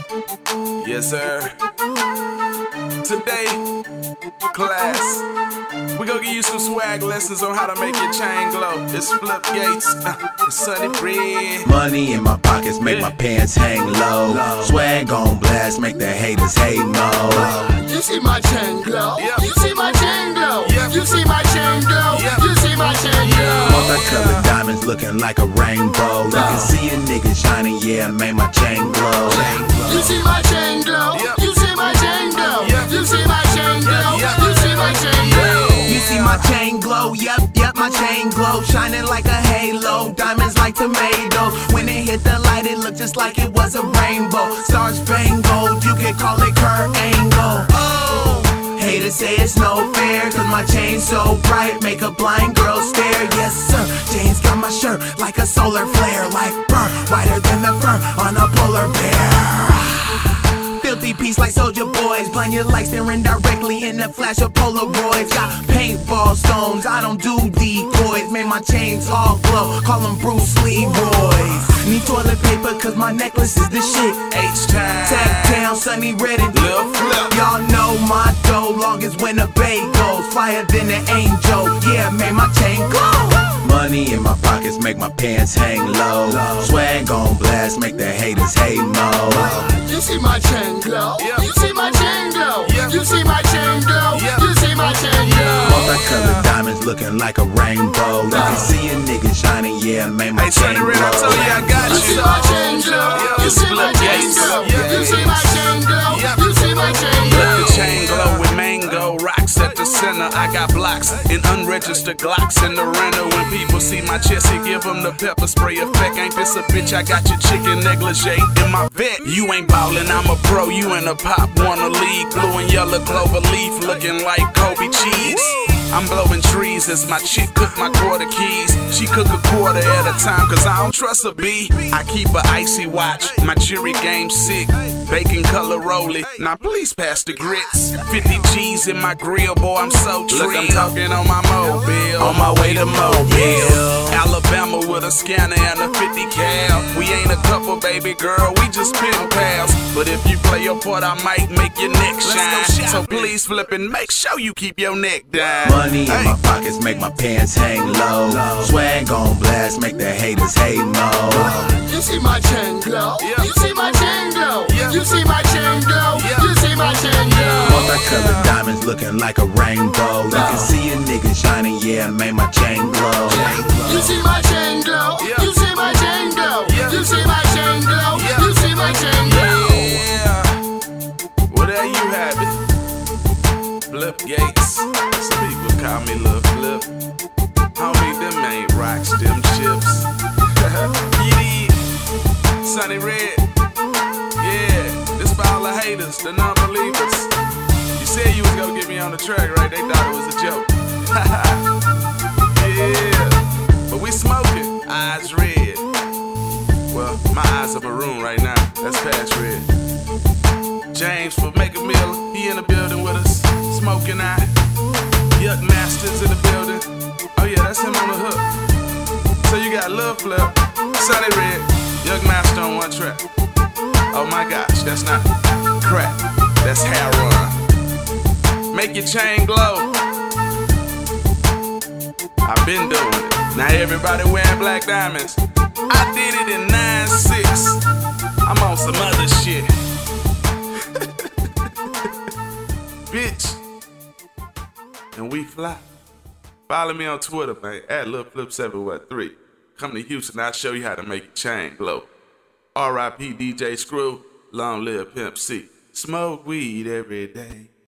Yes, sir. Today, class, we gonna give you some swag lessons on how to make your chain glow. It's Flip Gates, Sunny Red. Money in my pockets make my pants hang low. Swag on blast, make the haters hate more. You see my chain glow? Yep. You see my chain glow? Yep. You see my chain glow? Yep. You see my chain glow? Multicolored diamonds looking like a rainbow. You can see a nigga shining, yeah, make my chain glow. You see my chain glow? Yep. You see my chain glow? Yep. You see my chain glow? Yep. You see my chain glow? You see my chain glow, yep, my chain glow. Shining like a halo, diamonds like tomatoes. When it hit the light, it looked just like it was a rainbow. Stars spangled, you can call it Kurt Angle. Oh, haters say it's no fair, cause my chain's so bright, make a blind girl stare. Yes sir, James got my shirt like a solar flare, like burn, whiter than the fur on a polar bear. Filthy piece like Soldier Boys, blind you like staring directly in the flash of Polaroids. Got paintball stones, I don't do decoys. Made my chains all glow, call them Bruce Lee boys. Need toilet paper cause my necklace is the shit. H-Time. Tap down, Sunny Red and Lil Flip. y'all know my dough, long as when the bay goes. Flyer than an angel, yeah, made my chain glow. Money in my pockets make my pants hang low. Swag on blast, make the haters hate more. You see my chain glow? Yep. You see my chain glow? Yep. You see my chain glow? Yep. You see my chain glow? Multicolored diamonds looking like a rainbow. You can see a nigga shining, yeah, make my Hey, chain Sunny Red, I told you I got You you. see my chain glow? You It's see my Flip chain Gates. glow? Yeah. You see my chain glow? Yep. You see my chain Let glow? the chain glow with mango rocks at the center. I got blocks and unregistered Glocks in the rental. When people see my chest, it give them the pepper spray effect. Ain't this a bitch? I got your chicken negligee in my vet. You ain't ballin', I'm a pro. You in a pop, wanna league. Blue and yellow clover leaf looking like Kobe cheese. I'm blowing trees as my chick cook my quarter keys. She cook a quarter at a time cause I don't trust a B. I keep a icy watch, my jury game sick. Bacon color rolling, now please pass the grits. 50 G's in my grill, boy, I'm so trill. Look, I'm talking on my mobile, on my way to Mobile. Alabama with a scanner and a 50 cal. We ain't a couple, baby girl, we just pen pals. But if you play your part, I might make your neck shine. So please flip and make sure you keep your neck down. Money in my pockets make my pants hang low. Swag on blast, make the haters hate more. You see my chain glow? Yeah. You see my chain glow? Yeah. You see my chain glow? Yeah. You see my chain glow? Multicolored diamonds looking like a rainbow. You can see a nigga shining, yeah, make my chain glow. You see my chain glow? Yeah. You see my chain glow? Yeah. You see my chain glow? Yeah. You see my chain glow? Yeah, well there you have it. Flip Gates. Some people call me Lil Flip. Homie, them ain't rocks, them chips. You did. Sunny Red. Yeah, this for all the haters, the non-believers. You said you was gonna get me on the track, right? They thought it was a joke. Yeah, but we smoking. Eyes red. Well, my eyes are maroon right now. That's past red. James for Make a Meal, he in the building with us. Smoking eye. Yuck Masters in the building. Oh yeah, that's him on the hook. So you got Lil Flip, Sunny Red, Yuck Master on one track. Oh my gosh, that's not crack. That's heroin. Make your chain glow. I've been doing it. Now everybody wearing black diamonds. I did it in 9-6. I'm on some other shit. Bitch. And we fly. Follow me on Twitter, man, at LilFlip713. Come to Houston, I'll show you how to make your chain glow. R.I.P. DJ Screw, long live Pimp C. Smoke weed every day.